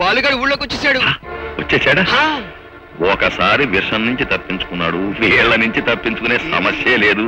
బాలుగాడు ఊళ్ళోకి వచ్చేసాడు. వచ్చేసాడా? ఒకసారి విషం నుంచి తప్పించుకున్నాడు, వీళ్ళ నుంచి తప్పించుకునే సమస్యే లేదు.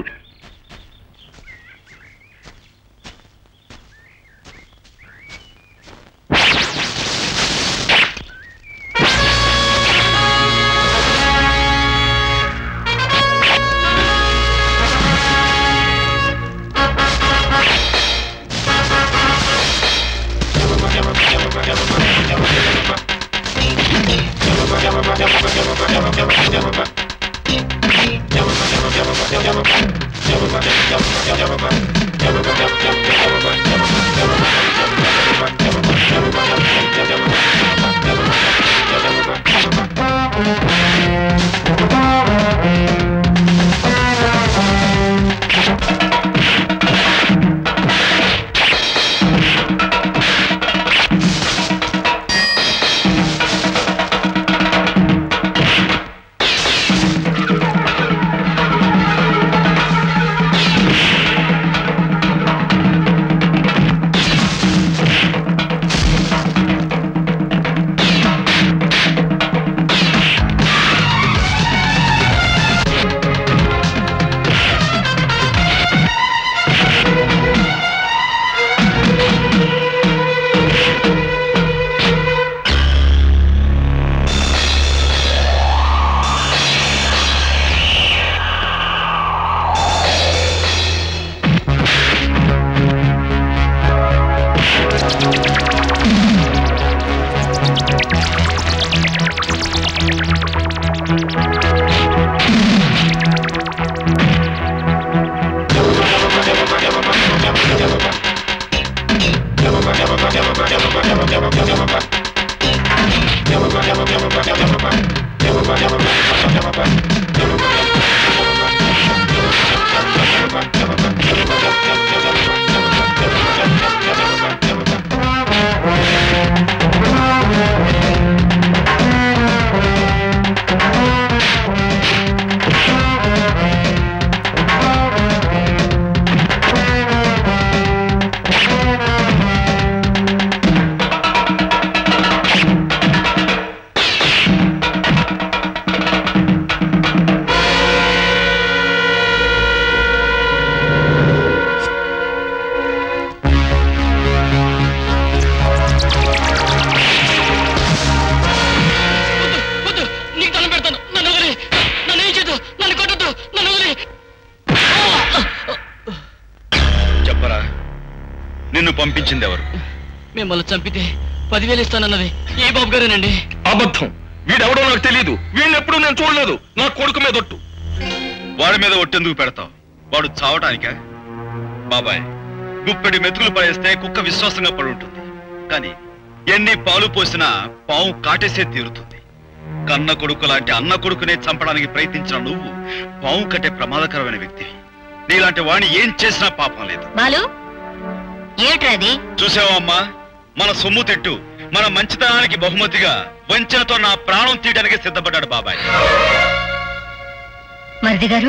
మిమ్మల్ని చంపితే 10,000 ఇస్తానన్నది ఏ బాబు గారేనండి? అబద్ధం. వీడెవడో నాకు తెలియదు, వీళ్ళెప్పుడు నేను చూడలేదు. నా కొడుకు మీద ఒట్టు. వాడి మీద ఒట్టెందుకు పెడతావు? వాడు చావటానికా? బాబాయ్, గుప్పెడి మెతుకులు పడేస్తే కుక్క విశ్వాసంగా పడి ఉంటుంది, కానీ ఎన్ని పాలు పోసినా పావు కాటేసే తీరుతుంది. కన్న కొడుకు లాంటి అన్న కొడుకునే చంపడానికి ప్రయత్నించిన నువ్వు పావు కట్టే ప్రమాదకరమైన వ్యక్తివి. నీలాంటి వాణ్ణి ఏం చేసినా పాపం లేదు. చూసావా అమ్మా, మన సొమ్ము తిట్టు మన మంచితనానికి బహుమతిగా వంచనతో నా ప్రాణం తీయడానికి సిద్ధపడ్డాడు బాబాయ్. మరిది గారు,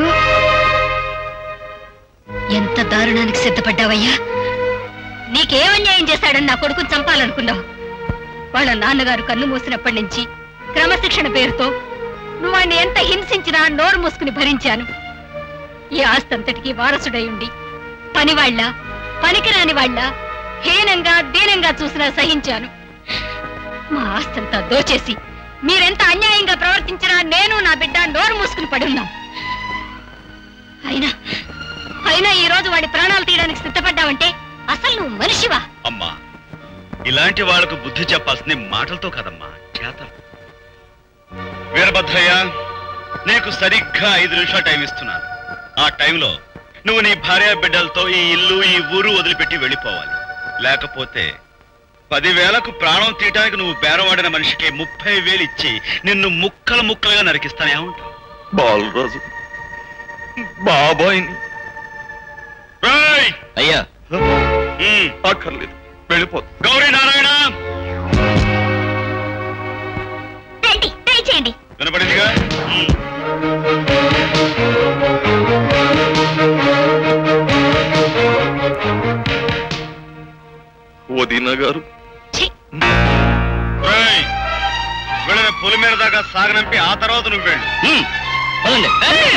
ఎంత దారుణానికి సిద్ధపడ్డావయ్యా? నీకేమన్యాయం చేశాడని నా కొడుకుని చంపాలనుకున్నావు. వాళ్ళ నాన్నగారు కన్ను మూసినప్పటి నుంచి క్రమశిక్షణ పేరుతో నువ్వు వాడిని ఎంత హింసించినా నోరు మూసుకుని భరించాను. ఈ ఆస్తంతటికి వారసుడై ఉండి పనివాళ్ల పనికిరాని వాళ్ళ హీనంగా దీనంగా చూసినా సహించాను. మా ఆస్తంతా దోచేసి మీరెంత అన్యాయంగా ప్రవర్తించినా నేను నా బిడ్డ నోరు మూసుకుని పడున్నాం. అయినా ఈ రోజు వాడి ప్రాణాలు తీయడానికి సిద్ధపడ్డావంటే అసలు నువ్వు మనిషివా? అమ్మా, ఇలాంటి వాళ్లకు బుద్ధి చెప్పాల్సింది మాటలతో కదమ్మా, చేతలు. వీరభద్రయ్య, నీకు సరిగ్గా 5 నిమిషాలు టైం ఇస్తున్నాను. ఆ టైంలో నువ్వు నీ భార్య బిడ్డలతో ఈ ఇల్లు ఈ ఊరు వదిలిపెట్టి వెళ్ళిపోవాలి. లేకపోతే 10,000కు ప్రాణం తీయటానికి నువ్వు బేరవాడిన మనిషికి 30,000 ఇచ్చి నిన్ను ముక్కలు ముక్కలుగా నరికిస్తానే ఉంటావు. బాలరాజు బాబాయ్ని. అయ్యా అక్కర్లేదు, వెళ్ళిపోదు. గౌరీ నారాయణ, వినపడిందిగా? వదిన గారు, పులి మీద దాకా సాగనంపి ఆ తర్వాత నువ్వు వెళ్ళు. పదండి.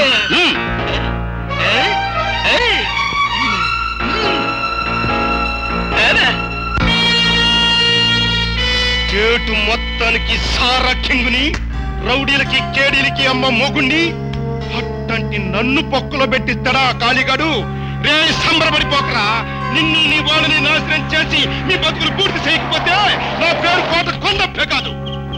చేటు మొత్తానికి సారా కింగుని, రౌడీలకి కేడీలకి అమ్మ మొగుణ్ణి అట్టంటి నన్ను పొక్కులో పెట్టిస్తాడా కాళీగాడు? రే సంబరపడిపోకరా, నిన్ను నీ వాళ్ళని నాశనం చేసి మీ బతుకులు పూర్తి చేయకపోతే నా పేరు కోట కొండప్పే కాదు.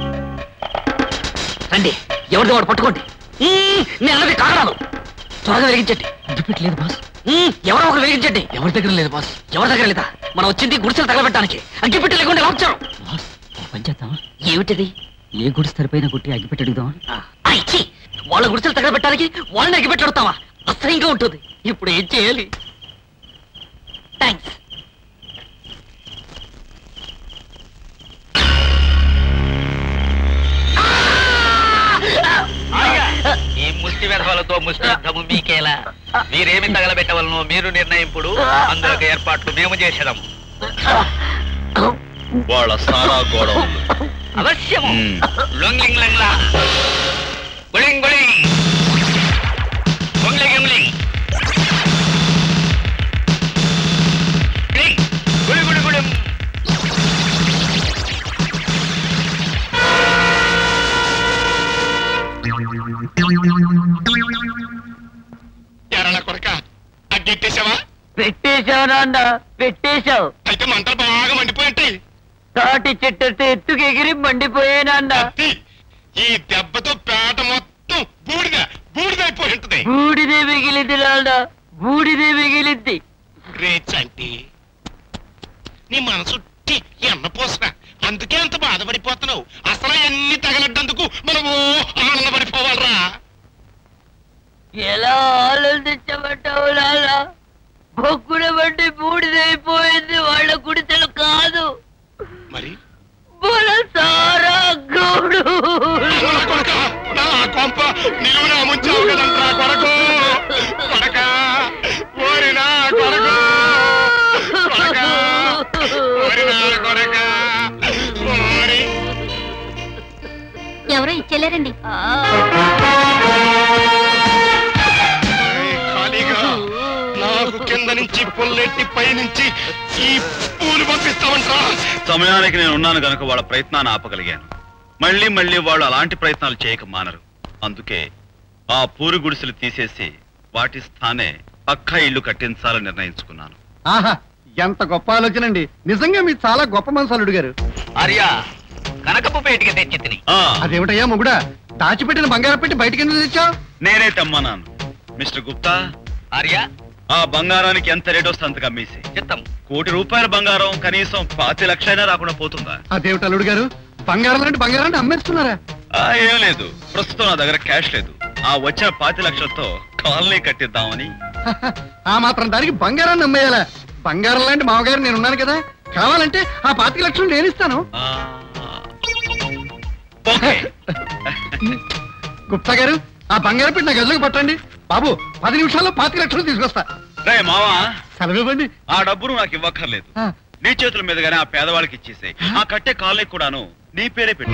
రండి, ఎవరిదో వాడు పట్టుకోండి. నేను అన్నది కాగడాలు త్వరగా వెలిగించండి. అగ్గిపెట్టలేదు బాస్. ఎవరో ఒకరు వెలిగించండి. ఎవరి దగ్గర లేదు బాస్. ఎవరి దగ్గర లేదా? మనం వచ్చింది గుడిసెలు తగలబెట్టడానికి. అగ్గిపెట్టి లేకుండా ఎలా వచ్చారు బాస్? పనిచేద్దాం. ఏమిటిది? ఏ గుడిసె తెరిపోయినా కొట్టి అగ్గిపెట్టడుగుదాం. వాళ్ళ గుడిసెలు తగలబెట్టడానికి వాళ్ళని అగ్గిపెట్టడుతావా? అసహ్యంగా ఉంటుంది. ఇప్పుడు ఏం చేయాలి? థ్యాంక్స్. ఈ ముష్టి వెధవలతో ముష్టి యుద్ధము మీకేలా? మీరేమి తగలబెట్టవలనో మీరు నిర్ణయింపుడు. అందులోకి ఏర్పాట్లు మేము చేసేదాము. వాళ్ళ సారా గోడౌన్ అవశ్యము. లొంగ్లింగ్ లంగ్లా గుళింగ్ గుళింగ్ గుంగ్లింగ్ గుంగ్లింగ్ గుడి గుడి గుడి. ఎరళ కొరక అగ్గెట్టేశావా? పెట్టేశావు నాన్న, పెట్టేశావు. అయితే మంటలు బాగా మండిపోయింటాయి. తాటి చెట్టు ఎత్తుకు ఎగిరి మండిపోయానన్న. ఈ దెబ్బతో పేట మొత్తం బూడిదైపోయి ఉంటుంది. బూడిదే మిగిలింది నాన్న, బూడిదే మిగిలింది. రేచంటి నీ మనసు ఎన్న పోసరా, అందుకే అంత బాధపడిపోతున్నావు. అసలు ఎన్ని తగలడ్డందుకు మనము ఆనందపడిపోవాలరా. ఎలా ఆలోచించబడ్డావు నాన్న? బొక్కున బట్టి బూడిదైపోయింది. వాళ్ళ గుడిసెలు కాదు, మరి సారా గోడు. నా కొంప నిలువునా ముంచావు కదంట్రా కొరకు. కొడక ఓరినా కొరకు, కొడక ఓరినా కొడక ఓరి. ఎవరో ఇచ్చేలేరండి. ఖాళీగా నాకు కింద నుంచి పుల్లెట్టి పై నుంచి ఈ పూలు పంపిస్తామంటా. సమయానికి నేను ఉన్నాను గనుక వాళ్ళ ప్రయత్నాన్ని ఆపగలిగాను. మళ్ళీ మళ్ళీ వాళ్ళు అలాంటి ప్రయత్నాలు చేయక మానరు. అందుకే ఆ పూరి గుడిసెలు తీసేసి వాటి స్థానే పక్కా ఇల్లు కట్టించాలని నిర్ణయించుకున్నాను. ఆహా, ఎంత గొప్ప ఆలోచన అండి. నిజంగా మీరు చాలా గొప్ప మనసు అల్లుడు గారు. ఆర్యా కనకపు పేటికి తెచ్చి తిని. అదేమిటయ్యా మొగుడా, దాచిపెట్టిన బంగారం పెట్టి బయటకి ఎందుకు తెచ్చావు? నేనే తెమ్మన్నాను. మిస్టర్ గుప్తా, ఆర్యా ఆ బంగారానికి ఎంత రేట్ వస్తే అంతగా అమ్మేసి చిత్తం. ₹1,00,00,000 బంగారం కనీసం 25,00,000 రాకుండా పోతుందా? అదేమిటి అల్లుడు గారు, బంగారం లాంటి బంగారాన్ని అమ్మేస్తున్నారా? ఏం లేదు, ప్రస్తుతం నా దగ్గర క్యాష్ లేదు. ఆ వచ్చిన 25,00,000తో కాలనీ కట్టిద్దామని. ఆ మాత్రం దానికి బంగారాన్ని అమ్మేయాలా? బంగారం లాంటి మామగారు నేను ఉన్నాను కదా, కావాలంటే ఆ 25,00,000 నేను ఇస్తాను. గుప్తా గారు, ఆ బంగారం పెట్టి నా గదిలోకి పట్టండి బాబు. 10 నిమిషాల్లో 25,00,000 తీసుకొస్తా. రే మావా, సెలవివ్వండి. ఆ డబ్బును నాకు ఇవ్వక్కర్లేదు. నీ చేతుల మీదుగానే ఆ పేదవాళ్ళకి ఇచ్చేసే. ఆ కట్టే కాలనీ కూడాను నీ పేరే పెట్టు.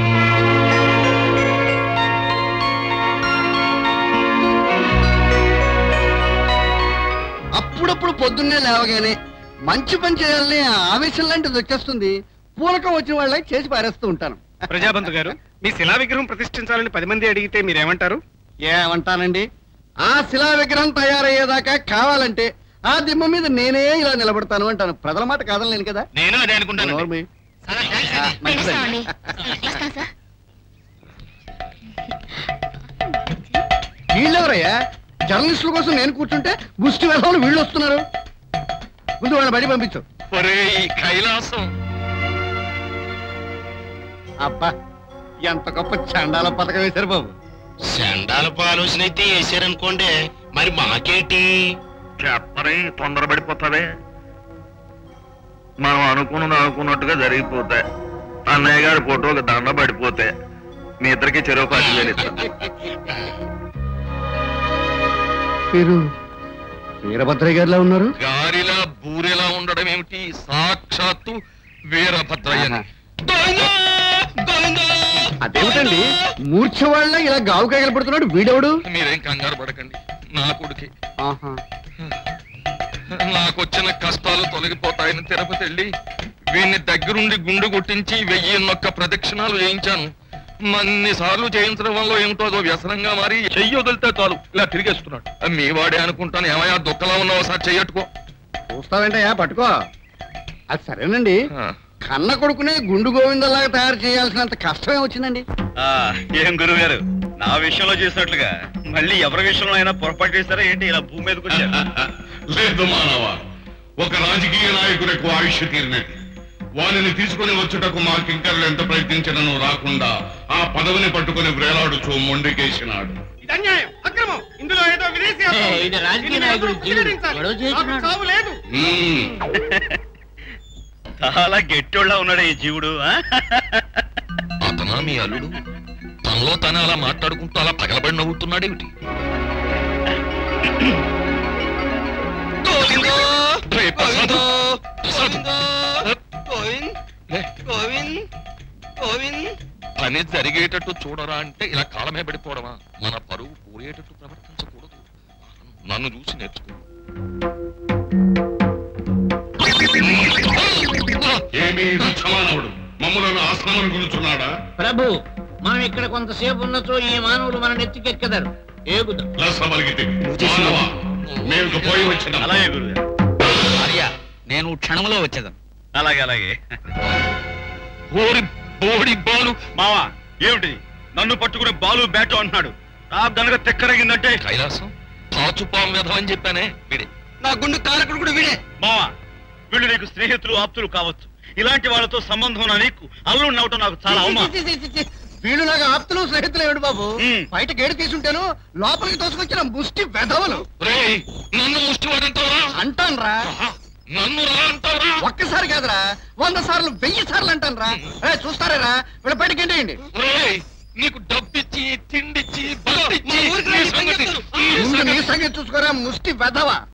అప్పుడప్పుడు పొద్దున్నే లేవగానే మంచి పని చేయాలని ఆవేశం లాంటిది వచ్చేస్తుంది. పూనకం వచ్చిన వాళ్ళకి చేసి పారేస్తూ ఉంటాను. ప్రజాబంధు గారు, మీ శిలా విగ్రహం ప్రతిష్ఠించాలని 10 మంది అడిగితే మీరేమంటారు? ఏమంటానండి, ఆ శిలా విగ్రహం తయారయ్యేదాకా కావాలంటే ఆ దిమ్మ మీద నేనే ఇలా నిలబడతాను అంటాను. ప్రజల మాట కాదలేను కదా. నేను అదే అనుకుంటాను. వీళ్ళెవరయ్యా? జర్నలిస్టుల కోసం నేను కూర్చుంటే ముష్టి వేసవులు వీళ్ళు వస్తున్నారు. ముందు వాళ్ళని బయట పంపించు. కైలాసం అబ్బా, ఎంత గొప్ప చండాల పథకం వేశారు బాబు. చండాలపు ఆలోచన అయితే వేసారనుకోండి, మరి మాకేంటి? చెప్పని తొందరపడిపోతావే. మనం అనుకున్నట్టుగా జరిగిపోతాయి. అన్నయ్య గారి ఫోటోకి దండ పడిపోతే మీ ఇద్దరికి చెరువు 10,000 ఇస్తా. మీరు వీరభద్రయ్య గారిలా ఉన్నారు. గారిలా బూరెలా ఉండడం ఏమిటి? సాక్షాత్తు వీరభద్రయ్య. అదేమిటండి మూర్ఛ వాళ్ళ ఇలా గావు కగలపడుతున్నాడు వీడెవడు? మీరేం కంగారు పడకండి, నా కొడుకే. ఆహా. నాకొచ్చిన కష్టాలు తొలగిపోతాయని తిరుపతి వెళ్ళి వీడిని దగ్గరుండి గుండు కొట్టించి 1001 ప్రదక్షిణాలు చేయించాను. అన్నిసార్లు చేయించడం వల్ల ఏమిటో అదో వ్యసనంగా మారి చెయ్యి వదిలితే చాలు ఇలా తిరిగేస్తున్నాడు. మీ వాడే అనుకుంటాను. ఏమయ్యా దుఃఖలా ఉన్నావు, ఒకసారి చెయ్యట్టుకో. చూస్తావేంటయ్యా, పట్టుకో. అది సరేనండి, కన్న కొడుకునే గుండు గోవిందలాగా తయారు చేయాల్సినంత కష్టమే వచ్చిందండి. ఏం గురువు గారు, నా విషయంలో చేసినట్లుగా మళ్ళీ ఎవరి విషయంలో అయినా పొరపాటు చేస్తారా ఏంటి? ఇలా భూమి మీదకి వచ్చారు. లేదు మానవ, ఒక రాజకీయ నాయకులకు ఆయుష్ తీరినట్టు వారిని తీసుకుని వచ్చుటకు మా కింకర్లు ఎంత ప్రయత్నించినను రాకుండా ఆ పదవిని పట్టుకుని వేలాడుచూ మొండికేసినాడు. ఇది అన్యాయం, అక్రమం. ఇందులో ఏదో విదేశీ ఇది రాజకీయ నాయకుడు చావు లేదు. చాలా గట్టిోళ్ళ ఉన్నాడు ఈ జీవుడు. అతనా మీ అల్లుడు? తనలో తనే అలా మాట్లాడుకుంటూ అలా పగలబడి నవ్వుతున్నాడేమిటి? పని జరిగేటట్టు చూడరా అంటే ఇలా కాలమే పడిపోవడమా? మన పరువు పోయేటట్టు ప్రవర్తించకూడదు. నన్ను చూసి నేర్చుకో. ఏమీ రుచమానవుడు మమ్మలను ఆశ్రమం గురుచున్నాడా? ప్రభు, మనం ఇక్కడ కొంతసేపు ఉన్నచో ఈ మానవులు మన నెత్తికెక్కదారు. మేము పోయి వచ్చినాం. అలాగే గురువు. భార్య, నేను క్షణంలో వచ్చేదాను. అలాగే అలాగే. బాలు మావా, ఏమిటి నన్ను పట్టుకుని బాలు బ్యాట్ అంటున్నాడు? నాకు గనక తెక్కరగిందంటే కైలాసం తాచుపాం వ్యధం అని చెప్పానే వీడే. నా గుండు కారకుడు కూడా వీడే. మావా, వీళ్ళు నీకు స్నేహితులు ఆప్తులు కావచ్చు. ఇలాంటి వాళ్ళతో సంబంధం ఉన్న నీకు అల్లుడు నవ్వటం నాకు చాలా అవమానం. వీళ్ళు నాకు ఆప్తులు స్నేహితులు ఏమిటి బాబు? బయట గేడు తీసుంటాను, లోపలికి తోసుకొచ్చిన ముష్టి వెధవలు. నన్ను ముష్టి వాడంటావా? అంటాను రా. నన్ను రా అంటావా? ఒక్కసారి కాదురా, 100 సార్లు 1000 సార్లు అంటాను రా. చూస్తారా వీళ్ళ బయటకి ఏంటండి? నీకు డబ్బిచ్చి తిండిచ్చి నీ సంగతి చూసుకోరా ముష్టి వెధవ.